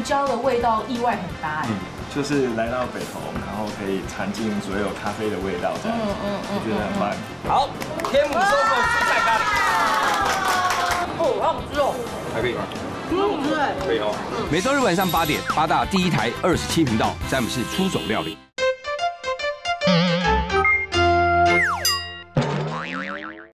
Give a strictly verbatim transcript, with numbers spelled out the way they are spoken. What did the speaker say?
椒的味道意外很搭哎。 就是来到北投，然后可以尝尽所有咖啡的味道，这样子，我觉得很棒。 好，天母收购蔬菜咖喱。 哦，好好吃哦。 还可以吗？ 很好吃哎。 可以哦。 每周日晚上八点，八大第一台二十七频道，詹姆士出走料理。